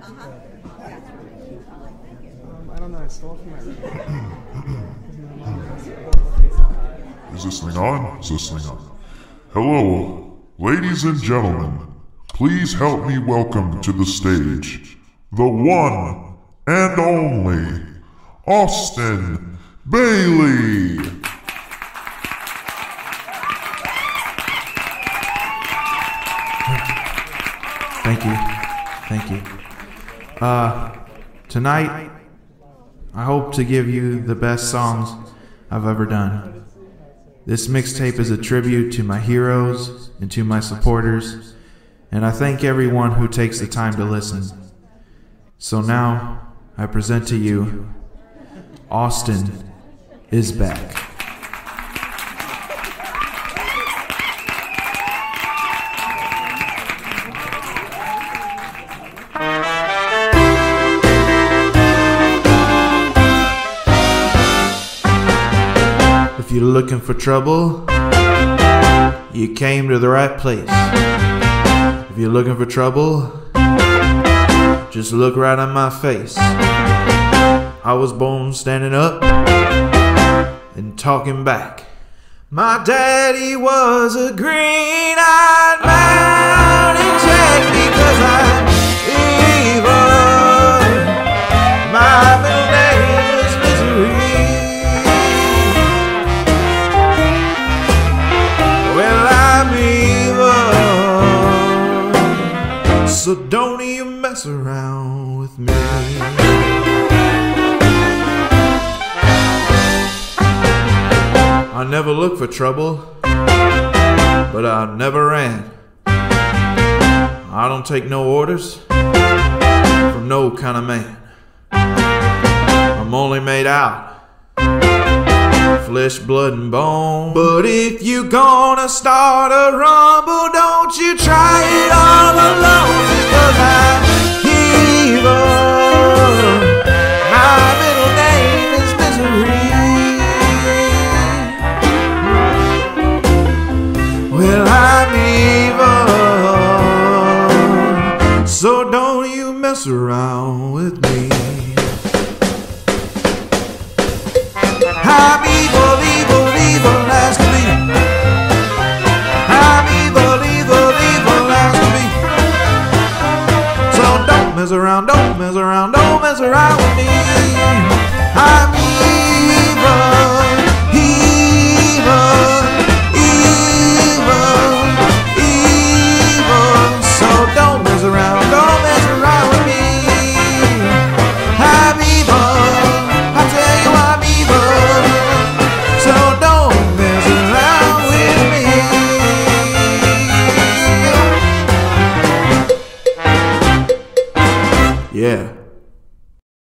I don't know, I stole from my Is this thing on? Is this thing on? Hello, ladies and gentlemen. Please help me welcome to the stage the one and only Austin Bailey. Thank you. Tonight, I hope to give you the best songs I've ever done. This mixtape is a tribute to my heroes and to my supporters, and I thank everyone who takes the time to listen. So now, I present to you, Austin is back. If you're looking for trouble, you came to the right place. If you're looking for trouble, just look right on my face. I was born standing up and talking back. My daddy was a green-eyed mountain jack because I'm evil. My middle name is Misery. So don't even mess around with me. I never looked for trouble, but I never ran. I don't take no orders from no kind of man. I'm only made out flesh, blood, and bone. But if you gonna start a rumble, don't you try it all alone, because I'm evil. My middle name is Misery. Well, I'm evil, so don't you mess around with me. I'm evil, evil, evil as can be. I'm evil, evil, evil as can be. So don't mess around, don't mess around, don't mess around with me. I'm evil, evil, evil, evil. So don't mess around, don't mess around with me. I'm evil, I tell you I'm evil. So don't mess around with me. Yeah.